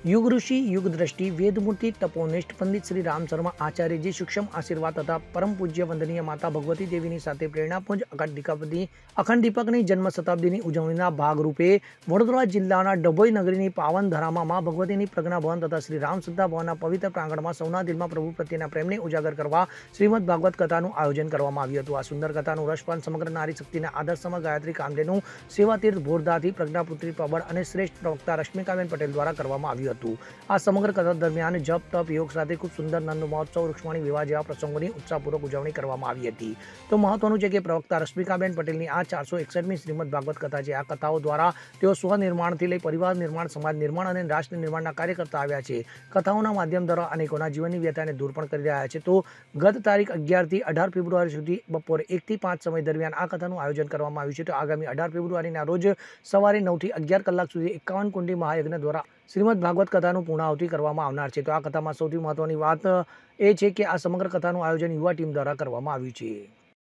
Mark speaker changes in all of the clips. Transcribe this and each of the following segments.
Speaker 1: युग ऋषि युग दृष्टि वेदमूर्ति तपोनिष्ठ पंडित श्री राम शर्मा आचार्य जी सूक्ष्म आशीर्वाद तथा परम पूज्य वंदनीय माता भगवती देवीनी સાથે પ્રેરણાપુંજ અખંડ દીપકની જન્મ શતાબ્દીની ઉજવણીના ભાગરૂપે વડોદરા જિલ્લાના ડભોઈ નગરીની પાવન ધરામાં મા ભગવતીની પ્રજ્ઞા ભવન તથા શ્રી રામ શ્રદ્ધા ભવનના પવિત્ર પ્રાંગણમાં સૌના દિલમાં પ્રભુ પ્રત્યેના પ્રેમને ઉજાગર કરવા શ્રીમદ ભાગવત કથાનું આયોજન કરવામાં આવ્યું હતું। આ સુંદર કથાનું રસપાન સમગ્ર નારી શક્તિના આદર્શમાં ગાયત્રી કામધેનુ સેવાતીર્થ ભોરદાથી પ્રજ્ઞાપુત્રી પ્રબળ અને શ્રેષ્ઠ પ્રવક્તા રશ્મિકાબેન પટેલ દ્વારા કરવામાં આવ્યું હતું। આ સમગ્ર કથા દરમિયાન જપ તપ યોગ સાથે ખૂબ સુંદર નંદ મહોત્સવ વૃક્ષવાણી વિવાહ જેવા પ્રસંગોની ઉત્સાહપૂર્વક ઉજવણી કરવામાં આવી હતી। તો મહત્વનું છે કે પ્રવક્તા રશ્મિકાબેન પટેલની આ 461મી શ્રીમદ ભાગવત કથા છે। આ કથાઓ દ્વારા તેઓ સ્વનિર્માણથી લઈ પરિવાર નિર્માણ સમાજ નિર્માણ અને રાષ્ટ્ર નિર્માણના કાર્ય કરતા આવ્યા છે। કથાઓના માધ્યમ દ્વારા અનેકોના જીવનની વ્યથાને દૂર પણ કરી રહ્યા છે। તો ગત તારીખ 11 થી 18 ફેબ્રુઆરી સુધી બપોરે 1 થી 5 સમય દરમિયાન આ કથાનું આયોજન કરવામાં આવ્યું છે। તો આગામી 18 ફેબ્રુઆરીના રોજ સવારે 9 થી 11 કલાક સુધી 51 કુંડી મહાયજ્ઞ દ્વારા શ્રીમદ ભાગવત કથાનું પૂર્ણાહુતિ કરવામાં આવનાર છે। તો આ કથામાં સૌથી મહત્વની વાત એ છે કે આ સમગ્ર કથાનું આયોજન યુવા ટીમ દ્વારા કરવામાં આવ્યું છે।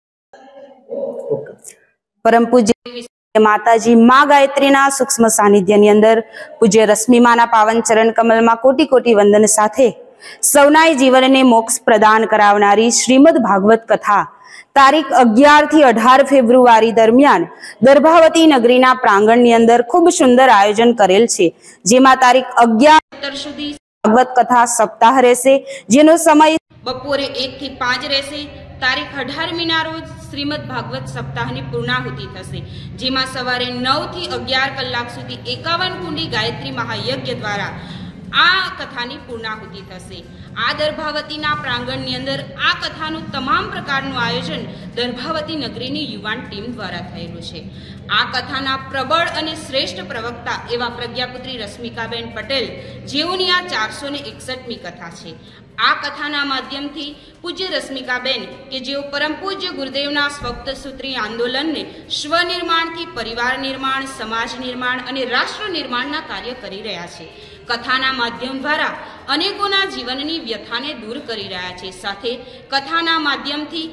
Speaker 2: परम पूज्य माताजी माँ गायत्रीना सूक्ष्म सानिध्यनी अंदर पूज्य रश्मिमाना पावन चरण कमल में कोटि कोटि वंदन साथे सौनाय जीवन ने मोक्ष प्रदान करावनारी श्रीमद भागवत कथा तारीख 11 થી 18 फेब्रुआरी दरमियान गर्भावती नगरीना प्रांगणनी अंदर खूब सुंदर आयोजन करेल छे। जेमां तारीख 11 सुधी भागवत कथा सप्ताह रहेशे, जेनो समय
Speaker 3: बपोरे 1 થી 5 रहेशे। तारीख 18મીના રોજ શ્રીમદ ભાગવત સપ્તાહની પૂર્ણાહુતિ થશે, જેમાં સવારે 9 થી 11 કલાક સુધી 51 કુંડી ગાયત્રી મહાયજ્ઞ દ્વારા આ કથાની પૂર્ણાહુતિ થશે। આ દર્ભાવતીના પ્રાંગણની અંદર આ કથાનું તમામ પ્રકારનું આયોજન દર્ભાવતી નગરીની યુવાન ટીમ દ્વારા થયેલું છે। આ કથાના પ્રબળ અને શ્રેષ્ઠ પ્રવક્તા એવા પ્રજ્ઞાપુત્રી રશ્મિકાબેન પટેલ, જેઓની આ 461મી કથા છે। આ કથાના માધ્યમથી પૂજ્ય રશ્મિકાબેન કે જેઓ પરમ પૂજ્ય ગુરુદેવના સ્વપ્તસૂત્રી આંદોલનને સ્વનિર્માણથી પરિવાર નિર્માણ, સમાજ નિર્માણ અને રાષ્ટ્ર નિર્માણના કાર્ય કરી રહ્યા છે। કથાના માધ્યમ દ્વારા અનેકોના જીવનની વ્યથાને દૂર કરી રહ્યા છે। સાથે કથાના માધ્યમથી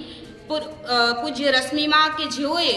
Speaker 3: પૂજ્ય રશ્મિમાં કે જેઓએ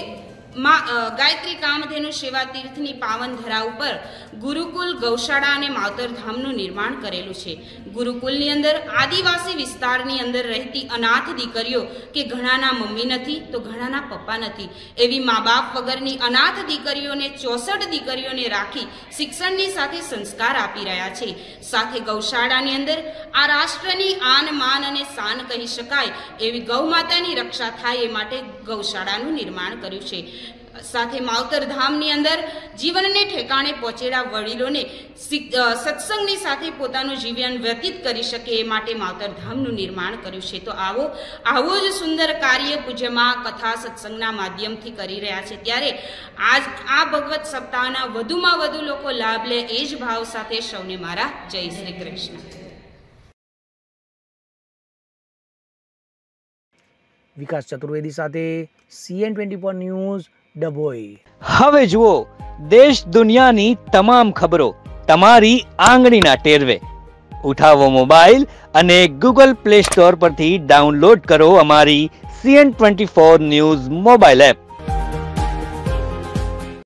Speaker 3: ગાયત્રી કામધેનુ સેવા તીર્થની પાવન ધરા ઉપર ગુરુકુલ, ગૌશાળા અને માવતરધામનું નિર્માણ કરેલું છે। ગુરુકુલની અંદર આદિવાસી વિસ્તારની અંદર રહેતી અનાથ દીકરીઓ કે ઘણાના મમ્મી નથી તો ઘણાના પપ્પા નથી એવી મા બાપ વગરની અનાથ દીકરીઓને 64 દીકરીઓને રાખી શિક્ષણની સાથે સંસ્કાર આપી રહ્યા છે। સાથે ગૌશાળાની અંદર આ રાષ્ટ્રની આન માન અને શાન કહી શકાય એવી ગૌ માતાની રક્ષા થાય એ માટે ગૌશાળાનું નિર્માણ કર્યું છે। સાથે માવતરધામની અંદર જીવનને ઠેકાણે પહોંચેલા વડીલોને સત્સંગની સાથે પોતાનું જીવન વ્યતીત કરી શકે એ માટે માવતરધામનું નિર્માણ કર્યું છે। તો આવો જ સુંદર કાર્ય પૂજ્યમાં કથા સત્સંગના માધ્યમથી કરી રહ્યા છે। ત્યારે આજ આ ભગવત સપ્તાહના વધુમાં વધુ લોકો લાભ લે એ જ ભાવ સાથે સૌને મારા જય શ્રી કૃષ્ણ।
Speaker 1: વિકાસ ચતુર્વેદી સાથે CN24 ન્યૂઝ ડભોઈ।
Speaker 4: હવે જુઓ દેશ દુનિયાની તમામ ખબરો તમારી આંગળીના ટેરવે। ઉઠાવો મોબાઈલ અને ગૂગલ પ્લે સ્ટોર પરથી ડાઉનલોડ કરો અમારી CN24 ન્યૂઝ મોબાઈલ એપ।